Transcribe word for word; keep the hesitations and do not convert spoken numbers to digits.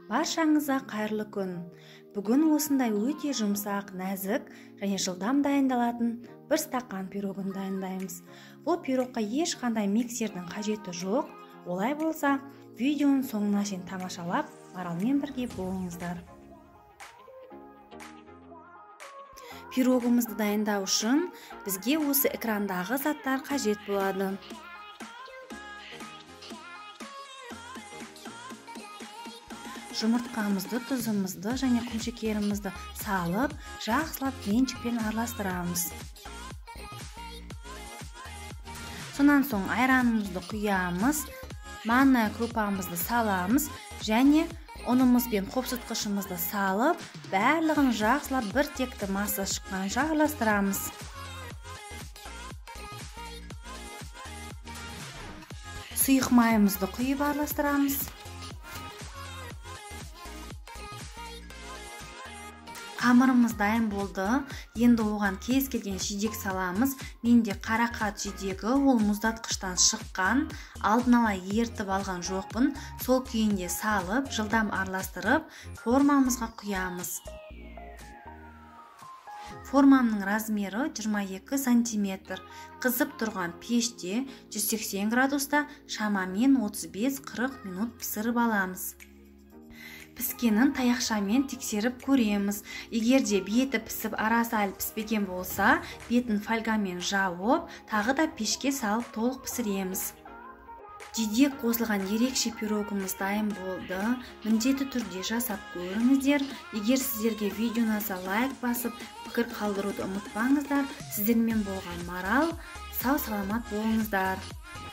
Баршаңызға қайырлы күн. Бүгін осындай өте жұмсақ, нәзік және жылдам дайындалатын бір стақан пирогын дайындаймыз. Бұл пирогқа ешқандай миксердің қажеті жоқ. Олай болса, видеоның соңына шейін тамашалап, Маралмен бірге болыңыздар. Пирогымызды дайындау үшін бізге осы экрандағы заттар қажет болады. Жұмыртқамызды, тұзымызды және құмшекерімізді салып, жақсылап венчикпен араластырамыз. Сонан соң айранымызды құямыз, манна крупамызды саламыз және ұнымыз бен қопсытқышымызды салып, барлығын жақсылап бір текті масса шыққанша араластырамыз. Сұйық майымызды құйып араластырамыз. Қамырымыз дайын болды. Енді оған кез келген жидек саламыз. Менде қарақат жидегі, ол мұздатқыштан шыққан, алдын ала ертіп алған жоқпын. Сол күйінде салып, жылдам араластырып, формамызға құямыз. Формамның размері жиырма екі сантиметр. Қызып тұрған пеште жүз сексен градуста шамамен отыз бес қырық минут пісіріп аламыз. Піскенін таяқшамен тексеріп көреміз. Егер де беті пісіп арасы әлі піспеген болса, бетін фольгамен жауып, тағы да пешке салып толық пісіреміз. Жидек қосылған ерекше пирогымыз дайын болды. Міндетті түрде жасап көріңіздер. Егер сіздерге видео ұнаса, лайк басып, пікір қалдыруды ұмытпаңыздар. Сіздермен болған Марал. Сау саламат болыңыздар.